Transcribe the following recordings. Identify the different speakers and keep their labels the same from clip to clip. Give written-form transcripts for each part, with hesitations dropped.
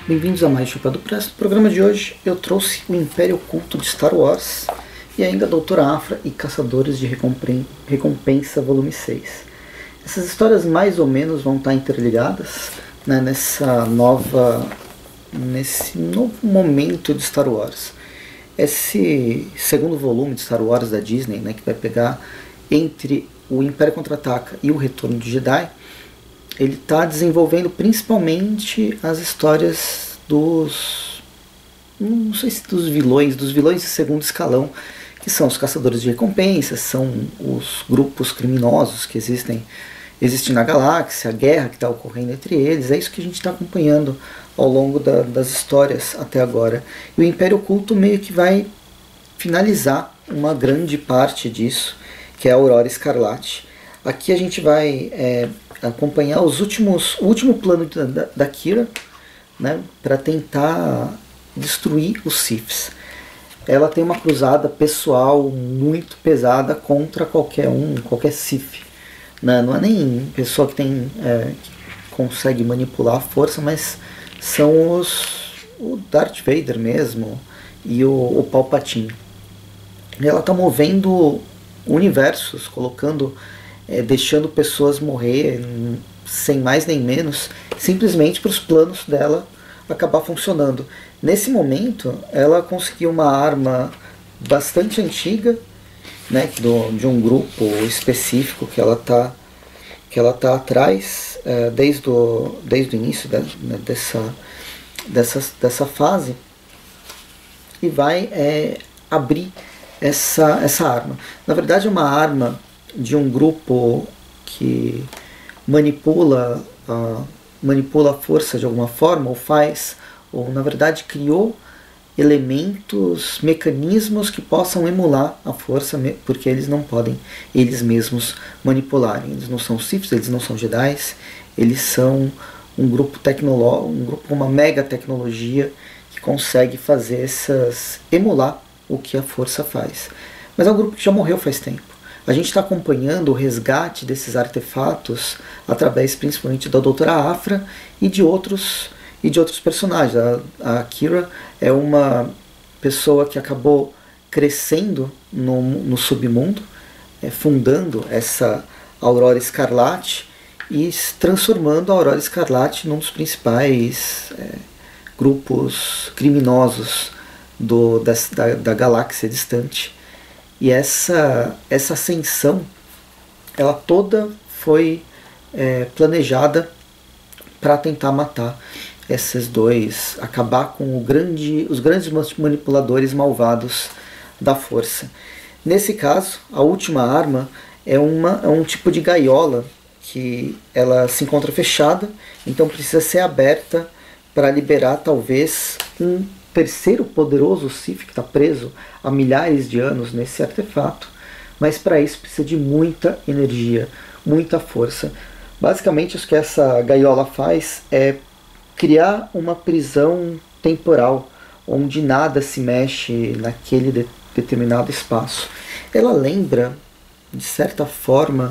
Speaker 1: Bem-vindos a mais Chapéu do Presto. No programa de hoje eu trouxe o Império Oculto de Star Wars e ainda a Doutora Aphra e Caçadores de Recompensa volume 6. Essas histórias mais ou menos vão estar interligadas, né, nesse novo momento de Star Wars. Esse segundo volume de Star Wars da Disney, né, que vai pegar entre o Império Contra-Ataca e o Retorno de Jedi, ele está desenvolvendo principalmente as histórias não sei se dos vilões de segundo escalão, que são os caçadores de recompensas, são os grupos criminosos que existem na galáxia, a guerra que está ocorrendo entre eles. É isso que a gente está acompanhando ao longo das histórias até agora. E o Império Oculto meio que vai finalizar uma grande parte disso, que é a Aurora Escarlate. Aqui a gente vai acompanhar o último plano da Qi'ra, né, para tentar destruir os Siths. Ela tem uma cruzada pessoal muito pesada contra qualquer Sith. Né? Não é nem pessoa que consegue manipular a força, mas são o Darth Vader mesmo e o Palpatine. Ela está movendo universos, deixando pessoas morrer sem mais nem menos, simplesmente para os planos dela acabar funcionando. Nesse momento, ela conseguiu uma arma bastante antiga, né, de um grupo específico que ela tá atrás desde o início dessa fase, e vai abrir essa arma. Na verdade, é uma arma de um grupo que manipula a força de alguma forma, ou na verdade criou elementos, mecanismos que possam emular a força, porque eles não podem eles mesmos manipularem. Eles não são Siths, eles não são Jedi, eles são um grupo com uma mega tecnologia que consegue emular o que a força faz. Mas é um grupo que já morreu faz tempo. A gente está acompanhando o resgate desses artefatos através principalmente da Doutora Aphra e de outros personagens. A Qi'ra é uma pessoa que acabou crescendo no submundo, fundando essa Aurora Escarlate e transformando a Aurora Escarlate num dos principais grupos criminosos da galáxia distante. E essa ascensão, ela toda foi planejada para tentar matar esses dois, acabar com os grandes manipuladores malvados da força. Nesse caso, a última arma é um tipo de gaiola que ela se encontra fechada, então precisa ser aberta para liberar talvez um terceiro poderoso Sith que está preso há milhares de anos nesse artefato, mas para isso precisa de muita energia, muita força. Basicamente, o que essa gaiola faz é criar uma prisão temporal, onde nada se mexe naquele determinado espaço. Ela lembra, de certa forma,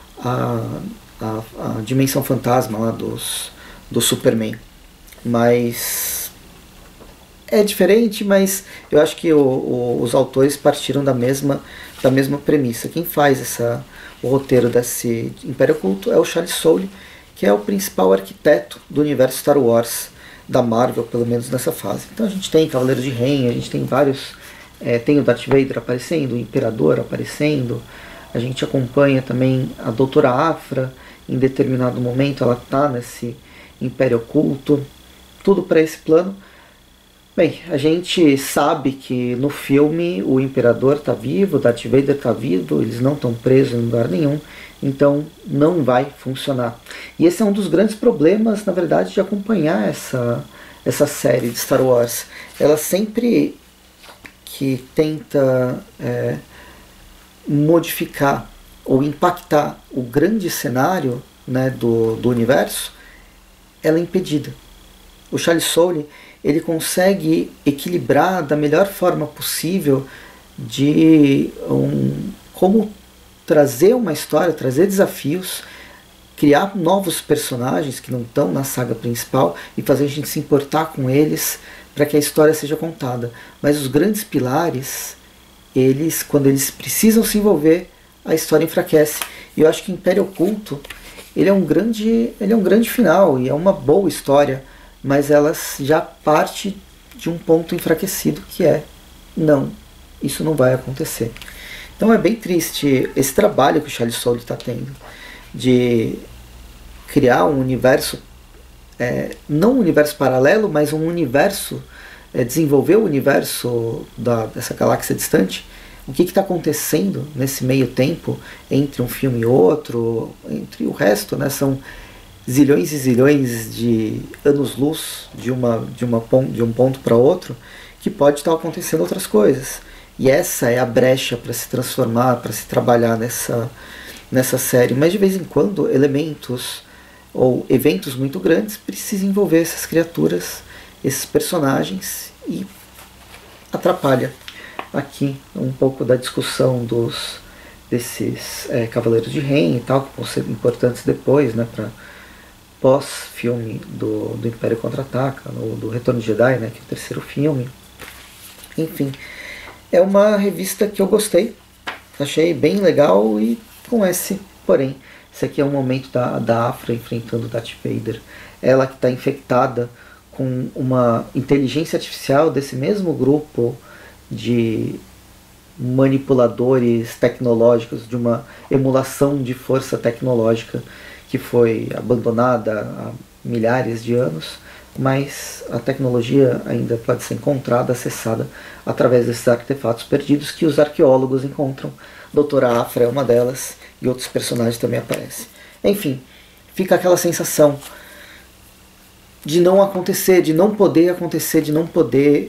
Speaker 1: a dimensão fantasma lá do Superman, mas é diferente, mas eu acho que os autores partiram da mesma premissa. Quem faz o roteiro desse Império Oculto é o Charles Soule, que é o principal arquiteto do universo Star Wars, da Marvel, pelo menos nessa fase. Então a gente tem Cavaleiros de Ren, a gente tem vários, tem o Darth Vader aparecendo, o Imperador aparecendo, a gente acompanha também a Doutora Aphra, em determinado momento ela está nesse Império Oculto, tudo para esse plano. Bem, a gente sabe que no filme o Imperador está vivo, o Darth Vader está vivo, eles não estão presos em lugar nenhum, então não vai funcionar. E esse é um dos grandes problemas, na verdade, de acompanhar essa série de Star Wars. Ela sempre que tenta modificar ou impactar o grande cenário, né, do universo, ela é impedida. O Charles Soule, ele consegue equilibrar da melhor forma possível como trazer uma história, trazer desafios criar novos personagens que não estão na saga principal e fazer a gente se importar com eles para que a história seja contada. Mas os grandes pilares, eles, quando eles precisam se envolver, a história enfraquece. E eu acho que Império Oculto, ele é um grande final e é uma boa história, mas ela já parte de um ponto enfraquecido, que é não, isso não vai acontecer. Então é bem triste esse trabalho que o Charles Soule está tendo de criar um universo, não um universo paralelo, mas um universo, desenvolver o universo dessa galáxia distante. O que está acontecendo nesse meio tempo entre um filme e outro, entre o resto, né? São zilhões e zilhões de anos-luz de um ponto para outro, que pode estar acontecendo outras coisas. E essa é a brecha para se transformar, para se trabalhar nessa série. Mas de vez em quando, elementos ou eventos muito grandes precisam envolver essas criaturas, esses personagens, e atrapalha aqui um pouco da discussão desses Cavaleiros de Ren e tal, que vão ser importantes depois, né, para pós-filme do Império Contra-Ataca, do Retorno de Jedi, né, que é o terceiro filme. Enfim, é uma revista que eu gostei, achei bem legal, e com esse porém. Esse aqui é um momento da Aphra enfrentando Darth Vader. Ela que está infectada com uma inteligência artificial desse mesmo grupo de manipuladores tecnológicos, de uma emulação de força tecnológica que foi abandonada há milhares de anos, mas a tecnologia ainda pode ser encontrada, acessada através desses artefatos perdidos que os arqueólogos encontram. Doutora Aphra é uma delas, e outros personagens também aparecem. Enfim, fica aquela sensação de não acontecer, de não poder acontecer, de não poder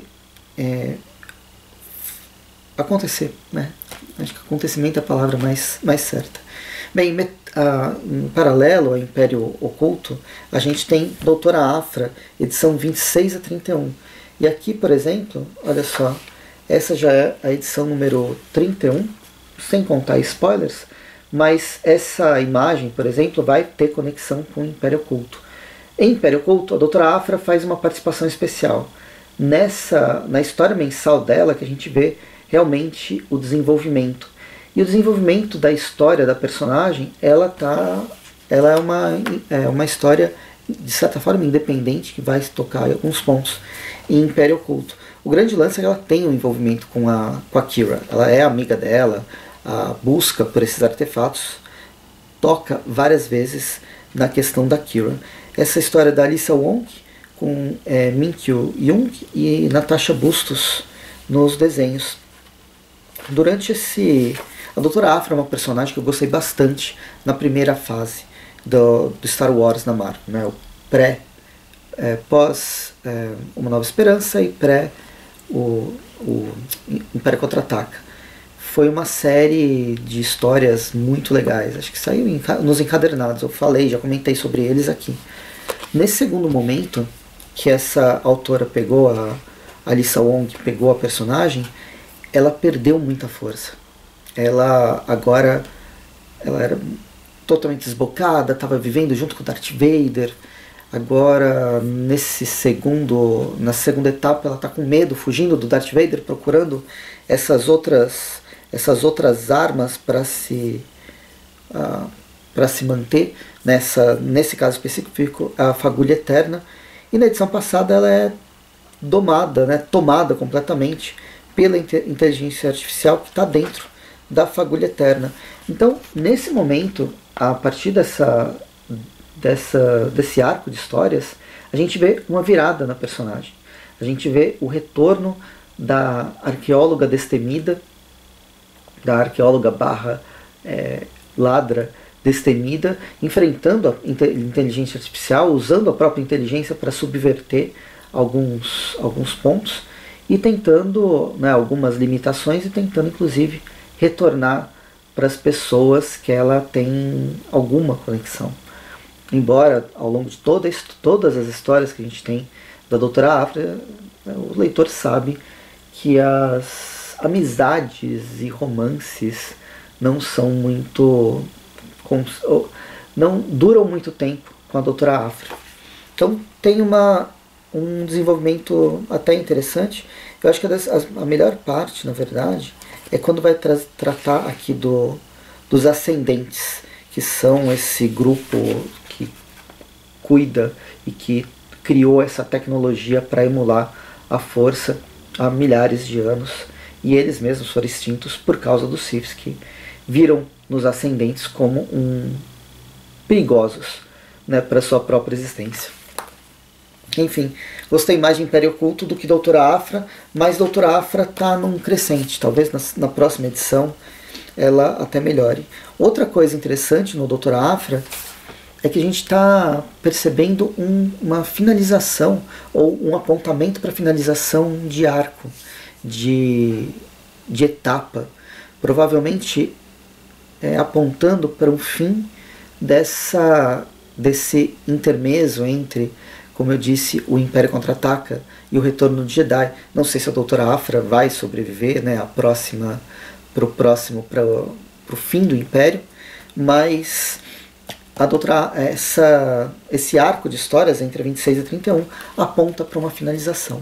Speaker 1: acontecer, né? Acho que acontecimento é a palavra mais certa. Bem, em paralelo ao Império Oculto, a gente tem Doutora Aphra, edição 26 a 31. E aqui, por exemplo, olha só, essa já é a edição número 31, sem contar spoilers, mas essa imagem, por exemplo, vai ter conexão com o Império Oculto. Em Império Oculto, a Doutora Aphra faz uma participação especial. Na história mensal dela, que a gente vê realmente o desenvolvimento. E o desenvolvimento da história da personagem, ela é uma história, de certa forma, independente, que vai tocar em alguns pontos em Império Oculto. O grande lance é que ela tem um envolvimento com a Qi'ra. Ela é amiga dela, a busca por esses artefatos toca várias vezes na questão da Qi'ra. Essa história da Alyssa Wong com Min-Kyu Jung e Natasha Bustos nos desenhos. A Doutora Aphra é uma personagem que eu gostei bastante na primeira fase do Star Wars na Marvel, né? O pós Uma Nova Esperança e pré o Império Contra-Ataca. Foi uma série de histórias muito legais, acho que saiu nos encadernados, eu falei, já comentei sobre eles aqui. Nesse segundo momento que essa autora pegou, a Alyssa Wong pegou a personagem, ela perdeu muita força. Ela era totalmente desbocada, estava vivendo junto com Darth Vader. Agora, na segunda etapa, ela está com medo, fugindo do Darth Vader, procurando essas outras armas para se manter. Nesse caso específico, a Fagulha Eterna. E na edição passada ela é tomada completamente pela inteligência artificial que está dentro da Fagulha Eterna. Então, nesse momento, a partir desse arco de histórias, a gente vê uma virada na personagem. A gente vê o retorno da arqueóloga destemida, da arqueóloga ladra destemida, enfrentando a inteligência artificial, usando a própria inteligência para subverter alguns pontos e tentando, né, algumas limitações, e tentando inclusive retornar para as pessoas que ela tem alguma conexão. Embora ao longo de todas as histórias que a gente tem da Doutora Aphra, o leitor sabe que as amizades e romances não são muito não duram muito tempo com a doutora Aphra. Então tem um desenvolvimento até interessante. Eu acho que a melhor parte, na verdade, é quando vai tratar aqui dos ascendentes, que são esse grupo que cuida e que criou essa tecnologia para emular a força há milhares de anos, e eles mesmos foram extintos por causa dos Siths, que viram nos ascendentes como perigosos, né, para sua própria existência. Enfim, gostei mais de Império Oculto do que Doutora Aphra, mas Doutora Aphra está num crescente. Talvez na próxima edição ela até melhore. Outra coisa interessante no Doutora Aphra é que a gente está percebendo uma finalização, ou um apontamento para finalização de arco, de etapa. Provavelmente apontando para um fim desse intermezzo entre, como eu disse, o Império Contra-Ataca e o Retorno de Jedi. Não sei se a Doutora Aphra vai sobreviver, né, para o fim do Império, mas esse arco de histórias entre 26 e 31 aponta para uma finalização.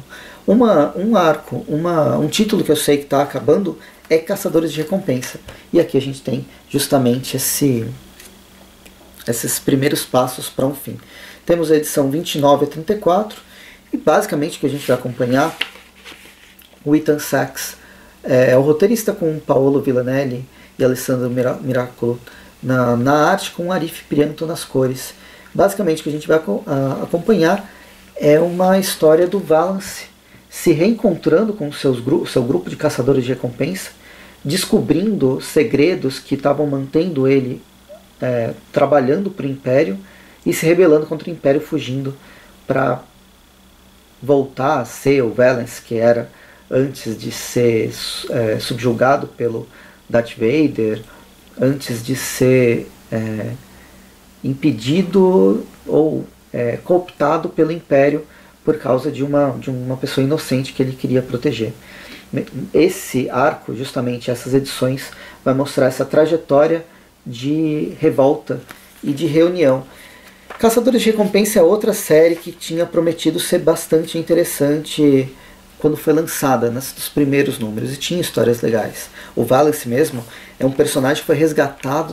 Speaker 1: Um título que eu sei que está acabando é Caçadores de Recompensa. E aqui a gente tem justamente esses primeiros passos para um fim. Temos a edição 29 a 34, e basicamente o que a gente vai acompanhar, o Ethan Sacks é o roteirista com Paolo Villanelli e Alessandro Miracolo na arte, com Arif Prianto nas cores. Basicamente o que a gente vai acompanhar é uma história do Valance se reencontrando com seu grupo de caçadores de recompensa, descobrindo segredos que estavam mantendo ele trabalhando para o Império e se rebelando contra o Império, fugindo para voltar a ser o Valance que era antes de ser subjugado pelo Darth Vader, antes de ser impedido ou cooptado pelo Império por causa de uma pessoa inocente que ele queria proteger. Esse arco, justamente essas edições, vai mostrar essa trajetória de revolta e de reunião. Caçadores de Recompensa é outra série que tinha prometido ser bastante interessante quando foi lançada, nos primeiros números, e tinha histórias legais. O Valance mesmo é um personagem que foi resgatado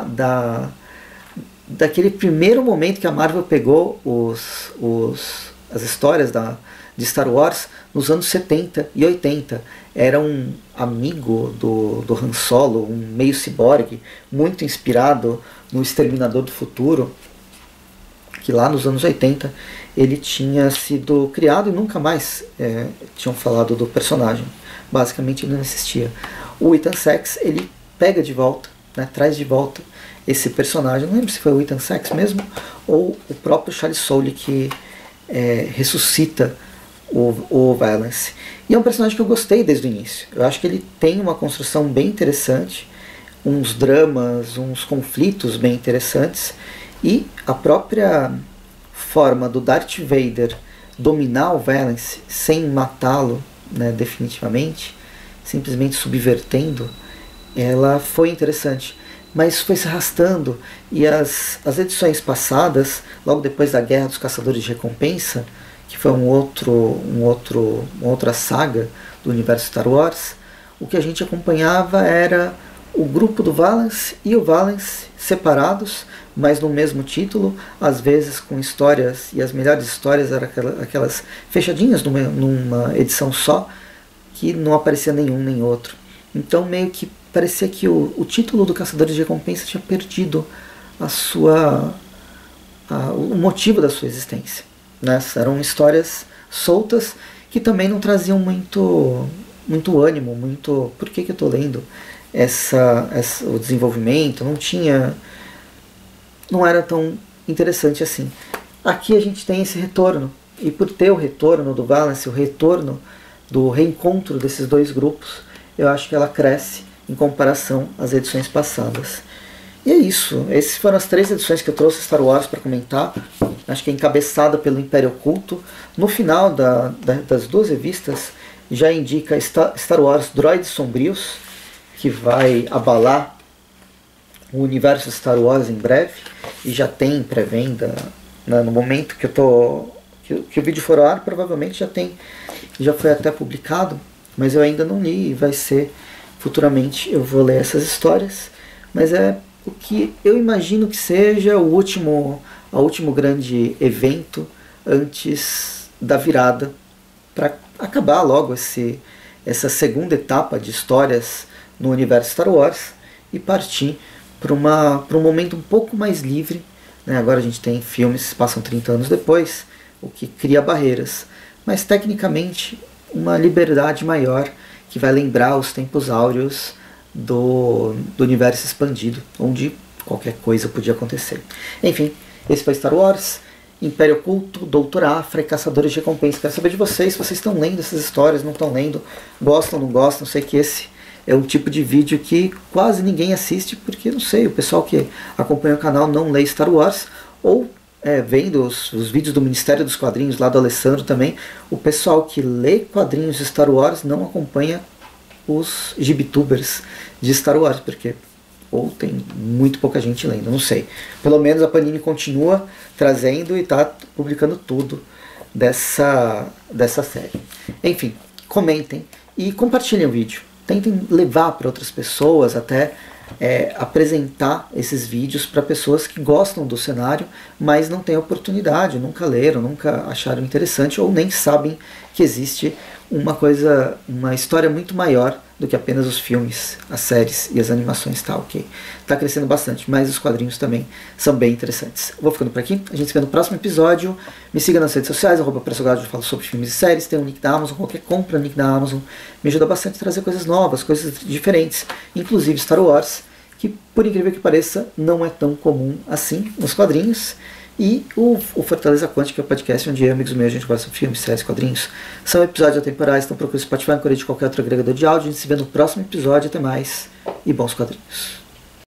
Speaker 1: daquele primeiro momento que a Marvel pegou as histórias de Star Wars nos anos 70 e 80. Era um amigo do Han Solo, um meio ciborgue, muito inspirado no Exterminador do Futuro, que lá nos anos 80 ele tinha sido criado e nunca mais tinham falado do personagem. Basicamente ele não existia. O Ethan Sacks, ele pega de volta, né, traz de volta esse personagem. Não lembro se foi o Ethan Sacks mesmo ou o próprio Charles Soule que ressuscita o Valance. E é um personagem que eu gostei desde o início. Eu acho que ele tem uma construção bem interessante, uns dramas, uns conflitos bem interessantes, e a própria forma do Darth Vader dominar o Valance sem matá-lo, né, definitivamente, simplesmente subvertendo, ela foi interessante. Mas foi se arrastando, e as edições passadas, logo depois da Guerra dos Caçadores de Recompensa, que foi uma outra saga do universo Star Wars, o que a gente acompanhava era o grupo do Valance e o Valance separados, mas no mesmo título, às vezes com histórias, e as melhores histórias eram aquelas fechadinhas numa edição só, que não aparecia nenhum nem outro. Então meio que parecia que o título do Caçadores de Recompensa tinha perdido o motivo da sua existência. Né? Eram histórias soltas que também não traziam muito ânimo, muito... Por que eu estou lendo o desenvolvimento? Não era tão interessante assim. Aqui a gente tem esse retorno, e por ter o retorno do Valance, o retorno do reencontro desses dois grupos, eu acho que ela cresce em comparação às edições passadas. E é isso. Essas foram as 3 edições que eu trouxe Star Wars para comentar. Acho que é encabeçada pelo Império Oculto. No final das 2 revistas já indica Star Wars Droids Sombrios, que vai abalar o universo Star Wars em breve, e já tem pré-venda, né, no momento que que o vídeo for ao ar, provavelmente já foi até publicado, mas eu ainda não li, e vai ser futuramente, eu vou ler essas histórias, mas é o que eu imagino que seja o último grande evento antes da virada, para acabar logo essa segunda etapa de histórias no universo Star Wars e partir para um momento um pouco mais livre, né? Agora a gente tem filmes que passam 30 anos depois, o que cria barreiras, mas tecnicamente uma liberdade maior que vai lembrar os tempos áureos do universo expandido, onde qualquer coisa podia acontecer. Enfim, esse foi Star Wars, Império Oculto, Doutor Afra e Caçadores de Recompensa. Quero saber de vocês, se vocês estão lendo essas histórias, não estão lendo, gostam, não gostam. Sei que esse é um tipo de vídeo que quase ninguém assiste, porque, não sei, o pessoal que acompanha o canal não lê Star Wars, ou vendo os vídeos do Ministério dos Quadrinhos, lá do Alessandro também, o pessoal que lê quadrinhos de Star Wars não acompanha os gibitubers de Star Wars, porque ou tem muito pouca gente lendo, não sei. Pelo menos a Panini continua trazendo e está publicando tudo dessa série. Enfim, comentem e compartilhem o vídeo. Tentem levar para outras pessoas, até apresentar esses vídeos para pessoas que gostam do cenário, mas não têm oportunidade, nunca leram, nunca acharam interessante ou nem sabem que existe uma história muito maior do que apenas os filmes, as séries e as animações, tá ok? Tá crescendo bastante, mas os quadrinhos também são bem interessantes. Vou ficando por aqui, a gente se vê no próximo episódio. Me siga nas redes sociais, @PressoGado, eu falo sobre filmes e séries, tem um link da Amazon, qualquer compra no link da Amazon me ajuda bastante a trazer coisas novas, coisas diferentes, inclusive Star Wars, que por incrível que pareça não é tão comum assim nos quadrinhos. E o Fortaleza Quântica, que é o podcast onde eu e amigos meus a gente gosta de filmes, séries, quadrinhos. São episódios atemporais, então procure o Spotify, de qualquer outro agregador de áudio. A gente se vê no próximo episódio. Até mais e bons quadrinhos.